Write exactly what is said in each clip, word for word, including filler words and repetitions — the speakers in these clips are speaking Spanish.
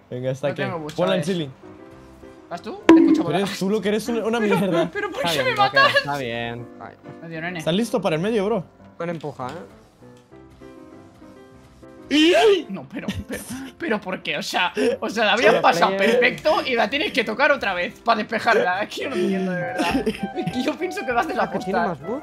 Venga, está No aquí. tengo bucha, Ponla en ¿ves? ceiling. ¿Vas tú? Te escucho Pero volar. eres tú lo que eres una, una mierda. Pero ¿por Está qué bien, me Rocker, matas? está bien. Ay, Medio nene. ¿Estás listo para el medio, bro? buen empuja, ¿eh? No, pero, pero, pero ¿por qué? O sea, o sea, la habían pasado perfecto y la tienes que tocar otra vez para despejarla. Es que yo no entiendo de verdad. Es que yo pienso que vas a Ah, que tiene desapostar. más bug.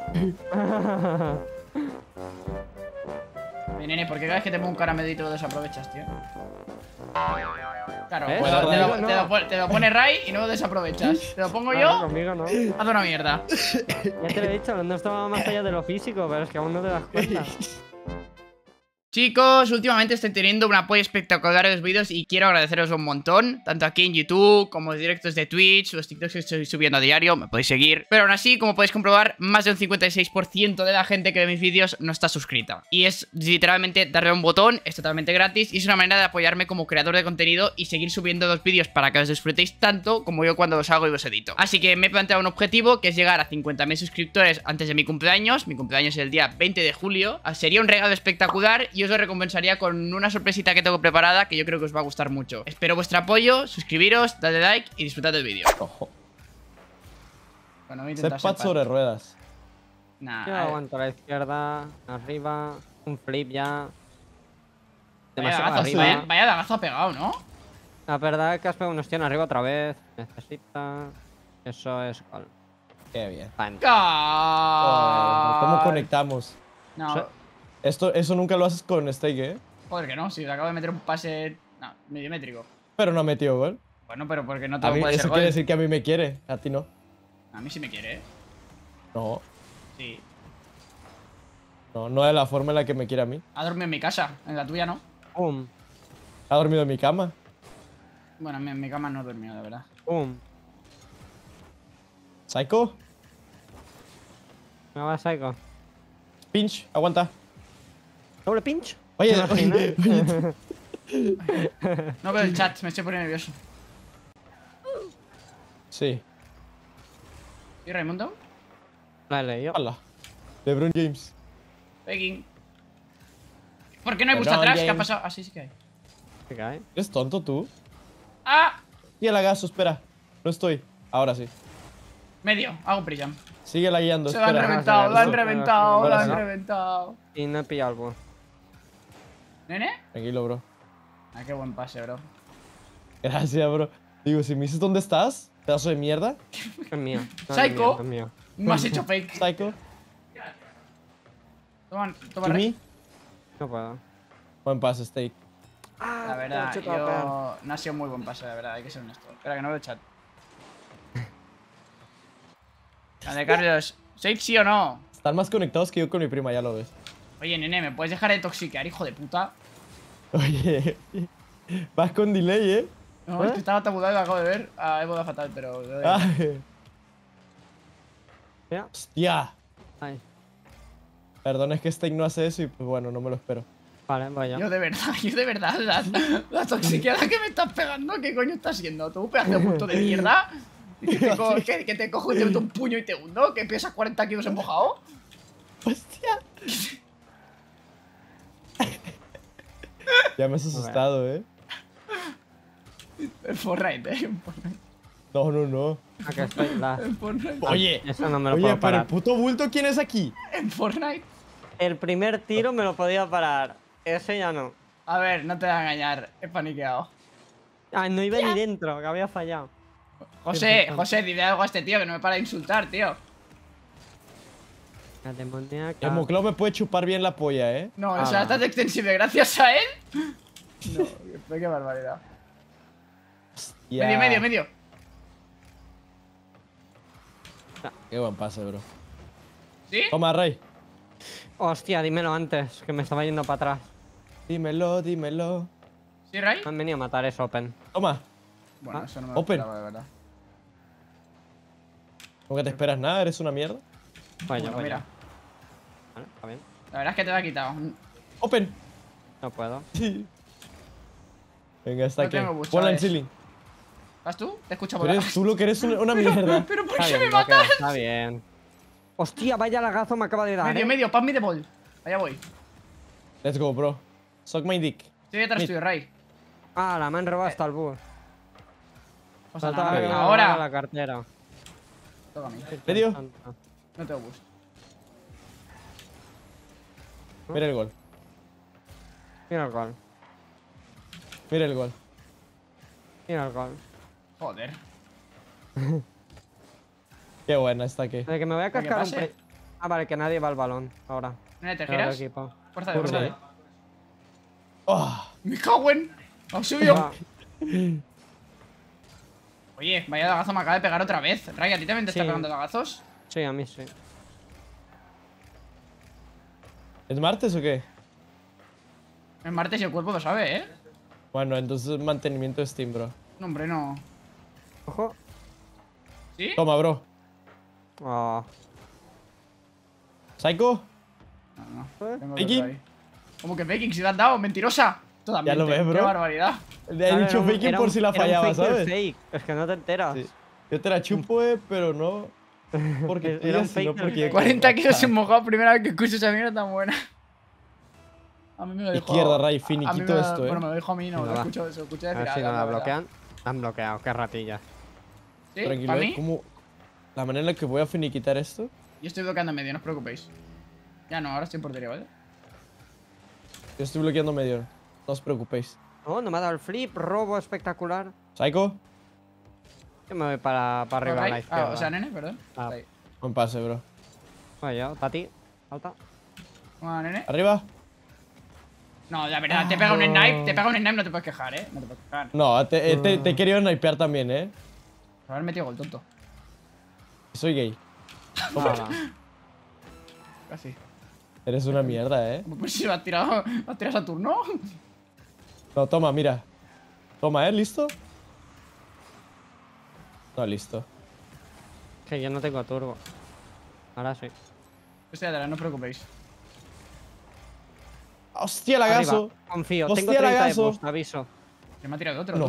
Oye, nene, ¿por qué cada vez que te pongo un caramedito lo desaprovechas, tío? Claro, ¿Eh? pues te, lo, te, lo, No. te lo pon- te lo pone Ray y no lo desaprovechas. Te lo pongo Ah, yo, conmigo no. haz una mierda. Ya te lo he dicho, no estaba más allá de lo físico, pero es que aún no te das cuenta. Chicos, últimamente estoy teniendo un apoyo espectacular en los vídeos y quiero agradeceros un montón, tanto aquí en YouTube como en directos de Twitch, los TikToks que estoy subiendo a diario, me podéis seguir. Pero aún así, como podéis comprobar, más de un cincuenta y seis por ciento de la gente que ve mis vídeos no está suscrita. Y es literalmente darle a un botón, es totalmente gratis y es una manera de apoyarme como creador de contenido y seguir subiendo los vídeos para que os disfrutéis tanto como yo cuando los hago y los edito. Así que me he planteado un objetivo que es llegar a cincuenta mil suscriptores antes de mi cumpleaños. Mi cumpleaños es el día veinte de julio. Sería un regalo espectacular y os lo recompensaría con una sorpresita que tengo preparada que yo creo que os va a gustar mucho. Espero vuestro apoyo, suscribiros, dadle like y disfrutad del vídeo. Ojo. Bueno, voy a Set intentar pad ser sobre ruedas. Nah, Yo a ver. aguanto a la izquierda, arriba, un flip ya. Vaya Demasiado dagazo, arriba. vaya, vaya dagazo ha pegado, ¿no? La verdad es que has pegado un ostión arriba otra vez. Necesita. Eso es gol. Qué bien. Fan. Joder, ¿cómo Ay. conectamos? No, Esto, eso nunca lo haces con Steak, ¿eh? joder que no, si le acabo de meter un pase. No, milimétrico. Pero no ha metido gol. Bueno, pero porque no te A lo mí, puede eso ser quiere gol. decir que a mí me quiere, a ti no. A mí sí me quiere, ¿eh? No, Sí. no, no de la forma en la que me quiere a mí. Ha dormido en mi casa, en la tuya no. Pum, Ha dormido en mi cama. Bueno, en mi, en mi cama no he dormido, de verdad. pum. Psycho, Me va a psycho. pinch, aguanta. ¿Doble pinch? Oye, ¿Te imaginas? oye, oye. No veo el chat, me estoy poniendo nervioso. Sí, ¿Y Raimundo? La he leído. hola. LeBron James. Peking. ¿Por qué no hay boost Perdón, atrás? ¿Qué ha James. pasado? Ah, sí, sí que hay. ¿Qué cae? ¿Eres tonto tú? ¡Ah! Y el agazo, espera. No estoy. Ahora sí. Medio, hago pre-jump. Sigue la guiando, Se lo han espera. reventado, lo han Eso, reventado, lo ahora han sí. reventado. Y no he pillado el bus. ¿Nene? Tranquilo, bro. Ah, qué buen pase, bro. Gracias, bro. Digo, si me dices dónde estás, pedazo de mierda. Es mío. No, Psycho. Es mío, es mío. Me has hecho fake. Psycho. Toma, toma, Jimmy. No puedo. Buen pase, Steak. La verdad, yo... No ha sido muy buen pase, la verdad, hay que ser honesto. Espera, que no veo el chat. Vale, Carlos. ¿Safe sí o no? Están más conectados que yo con mi prima, ya lo ves. Oye, nene, ¿me puedes dejar de toxiquear, hijo de puta? Oye. Vas con delay, ¿eh? No, ¿Eh? es que estaba tabulado y lo acabo de ver. Ah, he volado fatal, pero... Ay. Mira. Hostia. Ahí. Perdón, es que Steak no hace eso y pues bueno, no me lo espero. Vale, voy yo. Yo de verdad, yo de verdad, la, la toxiqueada que me estás pegando, ¿qué coño estás haciendo tú, pedazo de punto de mierda? Que te, co que, que te cojo y te meto un puño y te hundo, que pesas cuarenta kilos empujado. Hostia. Ya me has asustado, ¿eh? En Fortnite, eh, en Fortnite. No, no, no. Aquí estoy. La... En Fortnite. Oye. Eso no me lo Oye, puedo pero parar. el puto bulto, ¿quién es aquí? En Fortnite. El primer tiro me lo podía parar. Ese ya no. A ver, no te voy a engañar, he paniqueado. Ah, no iba ni dentro, que había fallado. José, José, dile algo a este tío que no me para de insultar, tío. La demoníaca. El Moclao me puede chupar bien la polla, ¿eh? No, Ah, o sea, no. estás extensible gracias a él. No, qué, qué barbaridad. Ya. Medio, medio, medio. Qué buen pase, bro. ¿Sí? Toma, Rey. Hostia, dímelo antes, que me estaba yendo para atrás. Dímelo, dímelo. ¿Sí, Ray? Me han venido a matar, es open. Toma. Bueno, Ah, eso no me lo open. esperaba, de verdad. ¿Cómo que te esperas nada? ¿Eres una mierda? Voy yo, Bueno, voy mira, yo. Vale, está bien. la verdad es que te lo ha quitado. Open. No puedo. Sí. Venga, está No aquí. tengo bucha, Ponla en ¿ves? ceiling. ¿Vas tú? Te escucho Pero volar. eres tú lo que eres una, una mierda. ¿Pero por Está qué bien, me Rocker, matas? está bien. Hostia, vaya lagazo me acaba de dar. Medio, ¿eh? medio, pass me the ball. Allá voy. Let's go, bro. Suck my dick. Estoy detrás Mid. tuyo, Ray. Ah, la me han robado hasta el bus. Pasa Falta nada, que me ahora. robe la cartera. Toca a mí. ¿Medio? No tengo bus. Mira el gol. Mira el gol. Mira el gol. Mira el gol. Joder. Qué buena está aquí. De que me voy a ¿Para que cascar un pase? pre... Ah, vale, que nadie va al balón ahora. ¿Nene, te Era giras? otro equipo. Fuerza de Curva. fuerza de. Oh, ¡Me cago en! ¡Ha subido! Va. Oye, vaya dagazo me acaba de pegar otra vez. Ray, ¿a ti también te Sí. está pegando dagazos? Sí, a mí sí. ¿es martes o qué? Es martes y el cuerpo lo sabe, ¿eh? Bueno, entonces mantenimiento de Steam, bro. No, hombre, no. Ojo. ¿Sí? Toma, bro. Oh. ¿Psycho? No, no. ¿Eh? Tengo ¿Faking? otro ahí. ¿Cómo que faking? Si te has dado, mentirosa. Totalmente. Ya lo ves, bro. Qué barbaridad. Le he Claro, dicho era un- faking era por un- si la era un fallaba, fake del ¿sabes? fake. Es que no te enteras. Sí. Yo te la chupo, eh, pero no porque tú Era un digas, sino fake del porque... fake. cuarenta kilos en mojado, primera vez que escucho esa mierda tan buena. A mí me lo dijo. Izquierda, Ray, a mí finiquito me- esto, eh. Bueno, me lo dijo a mí, no, Venga, lo va. escucho, se lo escuché A decir ver si a no la verdad. bloquean. La han bloqueado, qué ratilla. ¿Sí? Tranquilo, ¿Para eh. mí? ¿Cómo? La manera en la que voy a finiquitar esto... Yo estoy bloqueando medio, no os preocupéis. Ya no, ahora estoy en portería, ¿vale? Yo estoy bloqueando medio. No os preocupéis. Oh, no me ha dado el flip. Robo espectacular. ¿Psycho? Yo me voy para, para arriba a Ray. la Ah, izquierda. o sea, nene, perdón. Ah. Ray. Buen pase, bro. Voy yo, Tati. Falta. Bueno, nene. ¿Arriba? No, la verdad, te pega un snipe, te pega un snipe, no te puedes quejar, ¿eh? No te puedes quejar. No, te, eh, te, te he querido snipear también, eh. Por haber metido gol, tonto. Soy gay. Nada. Casi. Eres una mierda, eh. Pues si lo has tirado, lo has tirado a Saturno. No, toma, mira. Toma, ¿eh? ¿Listo? No, listo. Que yo no tengo turbo. Ahora sí. Estoy atrás, no os preocupéis. ¡Hostia, Arriba. lagazo! Confío. Hostia, Tengo treinta de lagazo. boost, aviso. Que me ha tirado otro,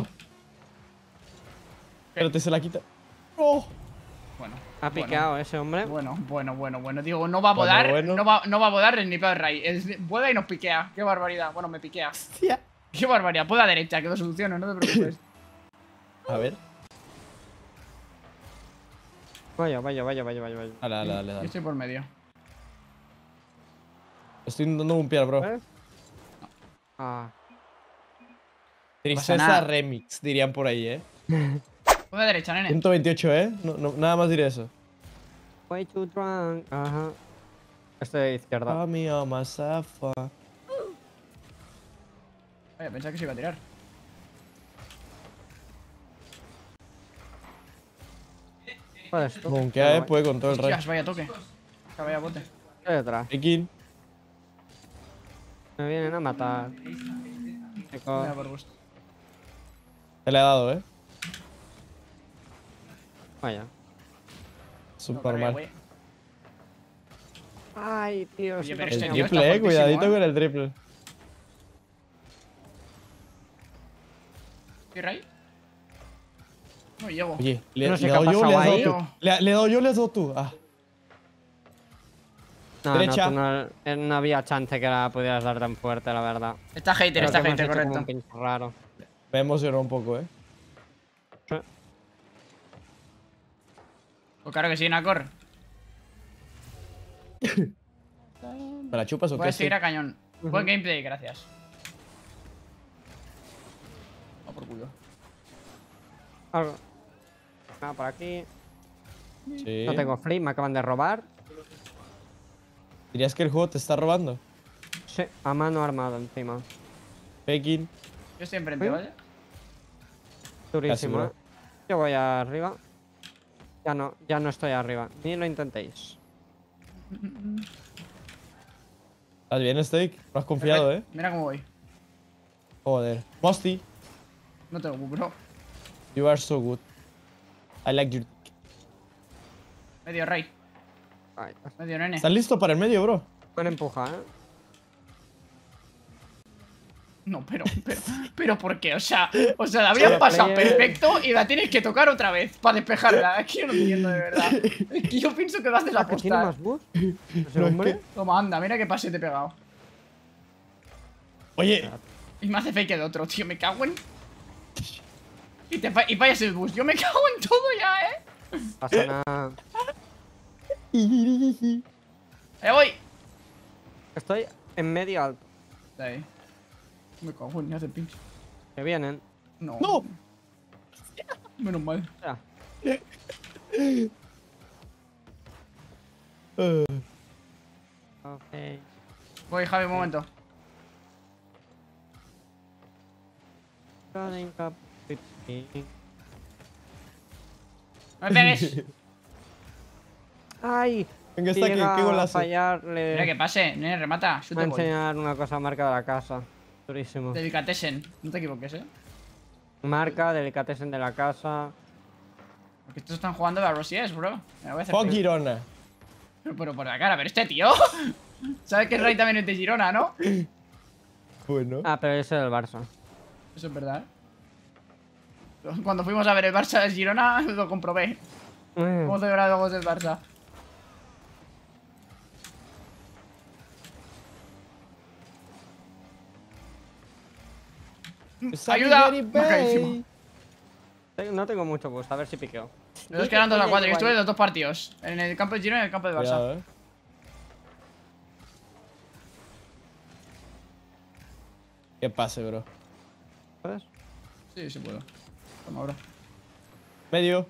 No. ¿no? Pero te se la quita. ¡Oh! Bueno. Ha bueno, piqueado ese hombre. Bueno, bueno, bueno, bueno. Digo, no va a Bueno, volar, bueno. no va, no va a volar ni para el Ray. Es- Vuela y nos piquea. Qué barbaridad. Bueno, me piquea. ¡Hostia! Qué barbaridad. Puedo a derecha, que lo soluciono, no te preocupes. A ver. Vaya, vaya, vaya, vaya, vaya. vaya. Dale, dale, dale. Yo dale. estoy por medio. Estoy intentando bumpear, bro. ¿Eh? Ah. Tristeza nada. remix, dirían por ahí, eh. Puedo a derecha, nene. ciento veintiocho, eh. No, no, nada más diré eso. Way too drunk. Ajá. Estoy de izquierda. Ah, mi alma, zafa. Vaya, pensaba que se iba a tirar. Puedes tú. Bunkea, eh. Puede con todo el Hostias, rey. vaya toque. Que vaya bote. Estoy detrás. Pekin. Me vienen a matar. Chico. Vaya por gusto. Te le he dado, eh. Vaya. Súper No, mal. güey. Ay, tío. Oye, sí, pero porque este me- tío está Triple, eh. fortísimo, Cuidadito ¿eh? con el triple. ¿Sí, Ray? No llego. Oye, le, No sé le he qué ha dado yo, le pasado has dado ahí. tú. Le, le he dado yo, le has dado tú. Ah. No, Derecha. no, tú no, eh, no había chance que la pudieras dar tan fuerte, la verdad. Está hater, Creo está que hemos hater, hecho como correcto. un pincho raro. Me emocionó un poco, eh. Pues claro que sí, Nacor. ¿Me la chupas o qué? Puedes seguir a Sí. cañón. Ujú. Buen gameplay, gracias. Va por culo. Algo. Nada, por aquí. Sí. No tengo flip, me acaban de robar. ¿Dirías que el juego te está robando? Sí, a mano armada encima. Pekin. Yo estoy enfrente, ¿Eh? ¿vale? Durísimo, bro. ¿eh? Yo voy arriba. Ya no, ya no estoy arriba. Ni lo intentéis. ¿Estás bien, Steak? No has confiado, eh. Mira cómo voy. Joder. Mosty, No tengo bu, bro. you are so good. I like your... Medio Ray. Ay, Medio nene. ¿Estás listo para el medio, bro? buena empuja, ¿eh? No, pero, pero, pero ¿por qué? O sea, o sea, la habían pasado player. perfecto y la tienes que tocar otra vez para despejarla. Es que yo no entiendo de verdad. Es que yo pienso que vas de la Ah, que tiene postal. más boost. Ese No, es hombre. que- Toma, anda, mira qué pase te he pegado. Oye, Y me hace fake de otro, tío, me cago en. Y, te fa y fallas el bus. Yo me cago en todo ya, ¿eh? Pasa nada. ¡Ahí voy! Estoy en medio alto. Ahí. Me cago en, me hace pinch. Que vienen. No. ¡No! Menos mal. Ya. Eh, Ok. Voy, Javi, un momento. Running up. ¡No me pegues! ¡Ay! Venga, está aquí, Llega qué a golazo. fallarle. Mira que pase, nene, remata. Me Shoot va a the ball. enseñar una cosa marca de la casa. Durísimo. Delicatessen. No te equivoques, eh. Marca, delicatessen de la casa. Porque estos están jugando a Rosies, bro. Me voy a hacer Fuck pinch. Girona. Pero, pero por la cara, pero este tío. ¿Sabes que Ray también es de Girona, no? Bueno. Ah, pero ese es del Barça. Eso es verdad. Cuando fuimos a ver el Barça de Girona, lo comprobé. Mm. Cómo celebrar los goles del Barça. ¡Ayuda! Very Bajadísimo. Te- No tengo mucho gusto, a ver si piqueo. Los dos quedan dos a cuatro. Yo estuve en los dos partidos. En el campo de Girona y en el campo de Barça. Cuidado, eh. ¿Qué pase, bro? ¿Puedes? Sí, sí puedo. Toma, bro. Medio.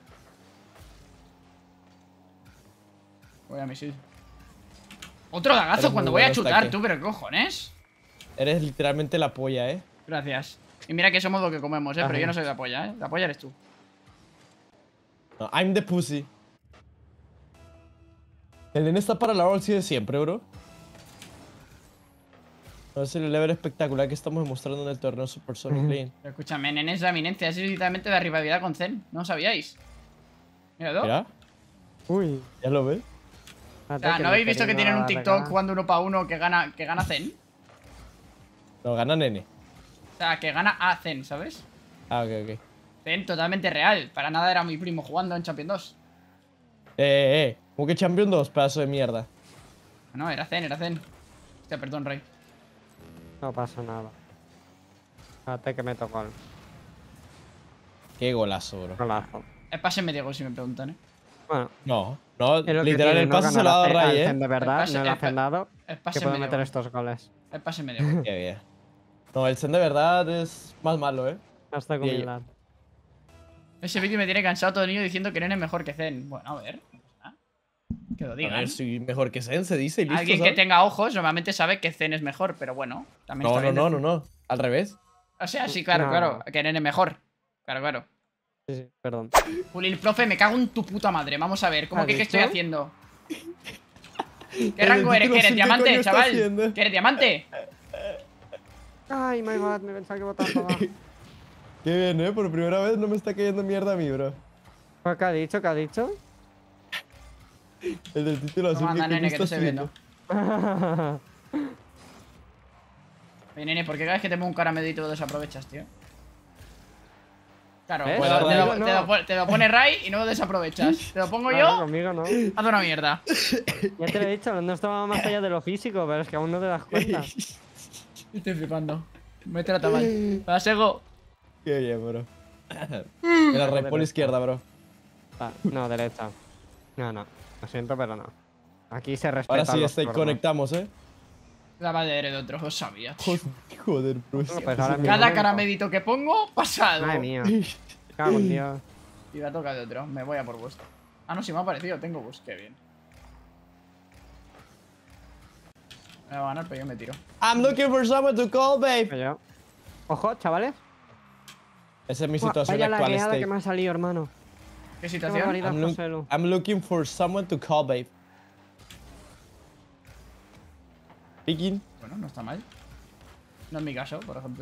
Voy a misil. Otro lagazo Eres cuando muy voy a bueno, chutar, Staque. tú, pero ¿qué cojones? Eres literalmente la polla, eh. Gracias. Y mira que somos lo que comemos, eh. Pero Ajá. yo no soy la polla, eh. La polla eres tú. No, I'm the pussy. El nene está para la bolsa de siempre, bro. No es el level espectacular que estamos demostrando en el torneo Super Sonic Lane. Pero escúchame, Nene es la eminencia. Es literalmente la rivalidad con Zen. ¿No lo sabíais? Míralo. Mira, Uy. ya lo ves. O sea, ¿no habéis visto que tienen un TikTok jugando uno para uno que gana, que gana Zen? No, gana nene. O sea, que gana a Zen, ¿sabes? Ah, ok, ok. Zen totalmente real. Para nada era mi primo jugando en Champion dos. Eh, eh, eh. ¿Cómo que Champion dos, pedazo de mierda? No, era Zen, era Zen. Hostia, perdón, Rey. No pasa nada. Espérate que me tocó el Qué golazo, bro. golazo. El pase me Diego, si me preguntan, eh. Bueno, No, no, es lo que literal, tiene, el no pase se ganar lo ha dado al- Ray, al eh. Zen de verdad, pase- no el el pa- hacendado. El Que pase puede me meter Diego. estos goles. El pase me Diego. Qué bien. No, el Zen de verdad es más malo, eh. Hasta con Bien. humildad. Ese vídeo me tiene cansado todo el niño diciendo que Nene es mejor que Zen. Bueno, a ver. ¿ah? Que lo A digan. ver, soy mejor que Zen, se dice y listo, Alguien que ¿sabes? tenga ojos normalmente sabe que Zen es mejor, pero bueno. También No, está no, bien no, no, decir- no. Al revés. O sea, sí, claro, No. claro. Que Nene es mejor. Claro, claro. Sí, sí, perdón. Pulil, profe, me cago en tu puta madre. Vamos a ver, ¿cómo ¿Has que qué dicho? estoy haciendo? ¿Qué En el rango eres? título ¿Que eres azul, ¿qué diamante, coño está chaval? haciendo? ¿Que eres diamante? Ay, my bad, me pensaba que botaba todo. Qué bien, eh. Por primera vez no me está cayendo mierda a mí, bro. ¿Qué ha dicho? ¿Qué ha dicho? El del título azul. Toma, anda, ¿qué coño nene, que te está estoy viendo. haciendo? Oye, nene, ¿por qué cada vez que te pongo un caramedito lo desaprovechas, tío? Claro, ¿Ves? te, lo, Bueno, te lo- conmigo te lo no. pon- te lo pone Ray y no lo desaprovechas. Te lo pongo Claro, yo, conmigo no. haz una mierda. Ya te lo he dicho, no estaba más allá de lo físico, pero es que aún no te das cuenta. Estoy flipando. Me trata mal. Para Sego. Qué bien, bro. Mira, Ray, por la izquierda, bro. Ah, no, derecha. No, no. Lo siento, pero no. Aquí se respeta. Ahora sí, los este, turnos. conectamos, eh. La madre de otro, lo sabía. tío. Joder, joder, bro. No, pues ahora mismo Cada momento. caramedito que pongo, pasado. Madre mía. Cago en Dios. Y la toca de otro. Me voy a por vuestro. Ah, no, si me ha parecido. Tengo bus. Qué bien. Me va a ganar, pero yo me tiro. I'm looking for someone to call, babe. Yo. Ojo, chavales. Esa es mi Buah, situación Vaya la actual, guiada Stake. que me ha salido, hermano. ¿Qué Qué situación? barbaridad, I'm, look- Joselu. I'm looking for someone to call, babe. Speaking. Bueno, no está mal. No es mi caso, por ejemplo.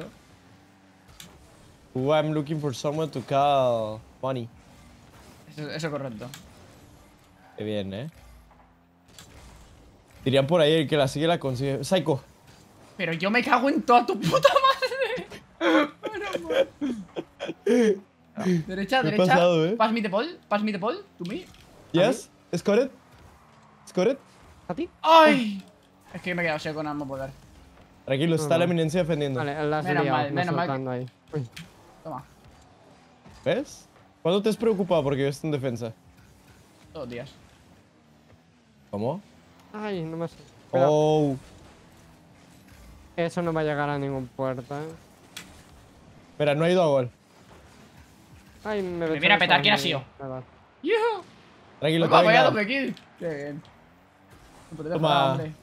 Ooh, I'm looking for someone to call. Money. Eso, eso es correcto. Qué bien, eh. Dirían por ahí, el que la sigue la consigue. Psycho. Pero yo me cago en toda tu puta madre. Menos mal. Derecha, ¿Qué ha derecha. pasado, eh? Pass me the ball. Pass me the ball. To me. Yes. Score it. Score it. ¿A ti? ¡Ay! Es que me he quedado seco con arma poder. Tranquilo, No, está la no. eminencia defendiendo. Vale, la has Menos liado, mal, no menos mal soltando ahí. Uy. Toma. ¿Ves? ¿Cuándo te has preocupado porque yo estoy en defensa? Todos los días. ¿Cómo? Ay, no me sé. Cuidado. Oh. Eso no va a llegar a ningún puerto, eh. Espera, no ha ido a gol. Ay, me, Me he viene a echado petar, esa ¿quién ha media. sido? Nada. ¡Yuhu! Tranquilo, te Opa, ha vaya vengado. doble kill. Qué bien. No te dejo Toma. nada, hombre.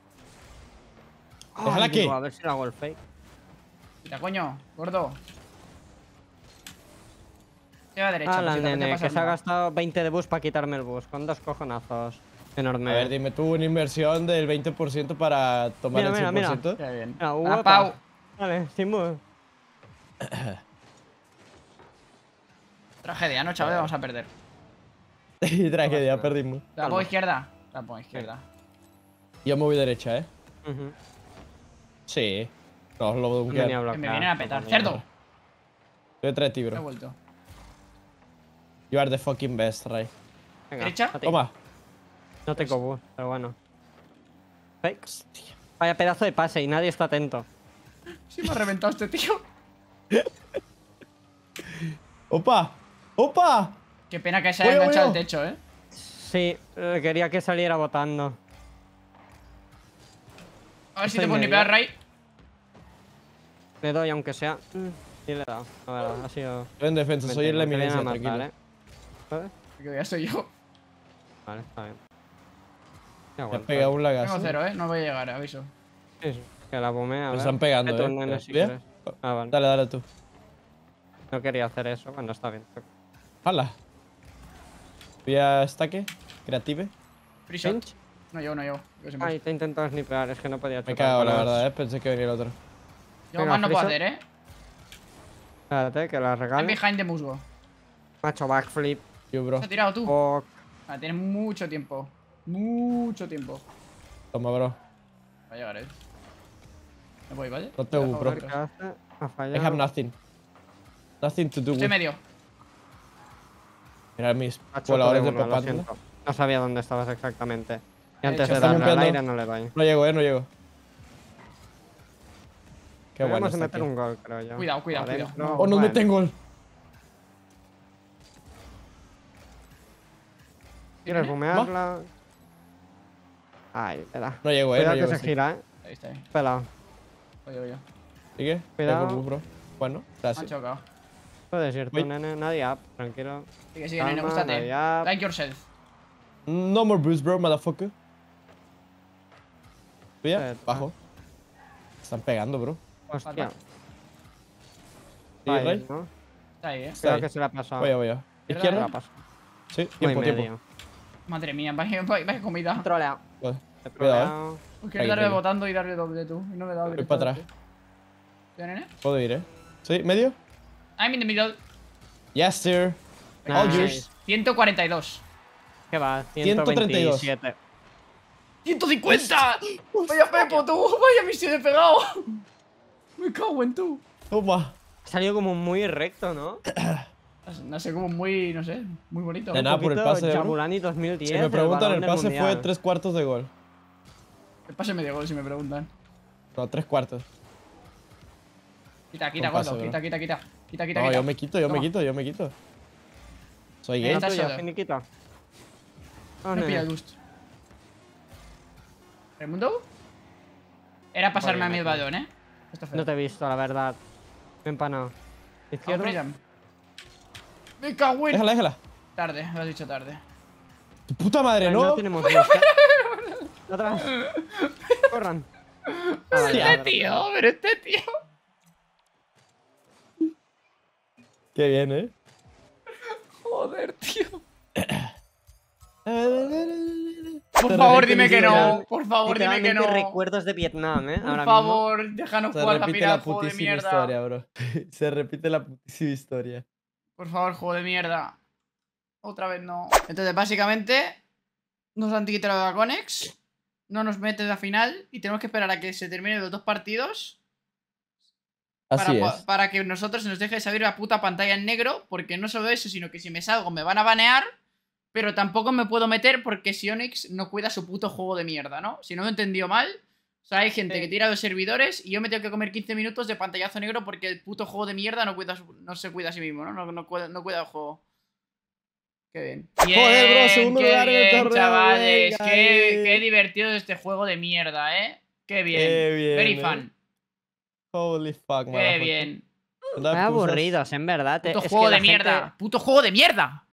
Déjala Ay, que- digo, a ver si le hago el fake. Mira, coño, gordo. Se va a derecha, Ah, la pues, si te apetece nene, que pasar se ha nada. gastado veinte de boost para quitarme el boost. Con dos cojonazos. Enorme. A ver, dime tú una inversión del veinte por ciento para tomar Mira, el mira, cien por ciento. Qué bien. Mira, Ah, guapa. Pau. Vale, sin boost. Tragedia, ¿no, chaval? Vamos a perder. Y tragedia, perdimos. La pongo izquierda. La pongo izquierda. Yo me voy derecha, ¿eh? Ujú. Sí. No, os lo Venía a bunkeo. bloquear. Que me vienen a petar. no, ¡Cerdo! Estoy detrás de ti, Me he bro. vuelto. You are the fucking best, Ray. Venga, ¿Derecha? a ti. Toma. No tengo boost, pero bueno. Fake. Vaya pedazo de pase y nadie está atento. Sí, me ha reventado este tío. ¡Opa! ¡Opa! Qué pena que se Voy haya yo, enganchado voy el yo. techo, ¿eh? Sí, eh, quería que saliera votando. A ver si Estoy te puedo medio. nipear, Ray. Le doy aunque sea. Mm, Sí le he dado. La verdad, ha sido. Estoy en defensa, soy en la Me vienen a eminencia, matar, tranquilo. ¿eh? ¿Sabes? Que ya soy yo. Vale, está bien. Ya Me ha aguanto. pegado un Tengo lagazo. cero, ¿eh? No voy a llegar, aviso. Sí, sí, que la bomea. Me están pegando, Tú, eh. nene, si ¿Bien? quieres. Ah, vale. Dale, dale tú. No quería hacer eso. Bueno, está bien. ¡Hala! Voy a estaque. Creative. Free shot. Pinch. No llego, no llego. Yo, siempre- Ay, te he intentado snipear, es que no podía Me he chocar cagado, con la los- verdad, eh. Pensé que venía el otro. Yo Venga, más no puedo free hacer, ¿eh? Espérate, que la I'm regalo. behind the musgo. Macho, backflip. You, bro. ¿Te has tirado tú? Fuck. Ah, tienes mucho tiempo. Mucho tiempo. Toma, bro. Va a llegar, ¿eh? Me voy, ¿vale? No tengo, Te dejo bro. A ver vosotros. qué hace. Ha I fallado. have nothing. Nothing to do Estoy with. medio. Mira mis Macho, voladores de tuve uno, lo papá. siento. No sabía dónde estabas exactamente. Y Eh, antes se de está darle al limpiando. aire no le doy. No llego, eh, no llego. Qué bueno Vamos a está meter aquí. un gol, creo yo. Cuidado, cuidado, Adentro. cuidado. ¡Oh, nos Bueno. meten gol! ¿Quieres ¿Viene? bumearla? Ay, espera. No llego, eh, no Cuidado que llego. se sí. gira, eh. Ahí está, ahí. Pelado. Voy yo, voy yo. ¿Sigue? Cuidado. Tengo bus, bro. Bueno, Me han gracias. chocado. Puedes ir tú, Uy. nene. Nadie up, tranquilo. Sigue, sigue, nene, Calma, bústate. nadie up. Like yourself. No more boost, bro, motherfucker. Cuida, Eh, bajo. Están pegando, bro. Hostia. Falta. Sí, Ahí, Ray. ¿no? Está ahí, ¿eh? Está Cuidado ahí. que se le ha pasado. Voy a, voy a. Se la ¿Izquierda? ha pasado. Sí, Muy tiempo, tiempo. medio. Madre mía, vaya, vaya vaya comida. Troleado. Vale. He Cuidado, eh. troleado. Quiero Tranqui, darle tranqui. botando y darle doble tú. Y no me he dado Voy para atrás. directamente. ¿Ya, nene? Puedo ir, eh. ¿Sí? ¿Medio? I'm in the middle. Yes, sir. All Nice. yours. ciento cuarenta y dos. ¿Qué va? ciento treinta y dos. ciento veintisiete. ¡ciento cincuenta! ¡Vaya Pepo, tú! ¡Vaya misión he pegado! Me cago en tú. Toma. Ha salido como muy recto, ¿no? No sé, como muy, no sé, muy bonito. De nada, por el Un poquito pase, bro. Jabulani dos mil diez. Si me preguntan, el balón del pase fue mundial. tres cuartos de gol. El pase medio gol si me preguntan. No, tres cuartos. Quita, quita, Con pase, gordo. bro. Quita, quita, quita. Quita, quita, No, quita. yo me quito, yo me Toma. quito, yo me quito. Soy Venga, gay. está Tuya, solo. finiquita. Oh, No pilla el nene. gusto. ¿El mundo? Era pasarme a mí el Obviamente. balón, ¿eh? Esto es feo. No te he visto, la verdad. Me he empanado. Izquierda. Izquierda. Me cago en... Déjala, déjala. Tarde, lo has dicho tarde. Tu puta madre, Ay, ¿no? No tenemos busca. Atrás. Corran. Ah, vale, Este vale. tío, pero este tío. Qué bien, eh. Joder, tío. Por Por favor, dime que no. Por favor, dime que no. Literalmente recuerdos de Vietnam, ¿eh? Por Ahora favor, déjanos Se jugar la repite final, la juego de putísima mierda. historia, bro. Se repite la putísima historia. Por favor, juego de mierda. Otra vez no. Entonces, básicamente, nos han quitado la Conex. No nos meten a la final. Y tenemos que esperar a que se terminen los dos partidos. Así para, es. para que nosotros se nos deje salir la puta pantalla en negro. Porque no solo eso, sino que si me salgo me van a banear. Pero tampoco me puedo meter porque Sionix no cuida su puto juego de mierda, ¿no? Si no me he entendido mal, O sea, hay gente que tira los servidores y yo me tengo que comer quince minutos de pantallazo negro porque el puto juego de mierda no, cuida, su- no se cuida a sí mismo, ¿no? No, no, cuida, no cuida el juego. Qué bien. Joder, bro, segundo qué lugar en el bien, torneo, chavales. venga, Qué, eh. qué divertido es este juego de mierda, ¿eh? Qué bien. Qué bien, Very eh. fun. Holy fuck, Qué motherfucker. bien. ¿Verdad, Muy pusas? aburridos, en verdad. Puto es juego que la de mierda. gente- Puto juego de mierda.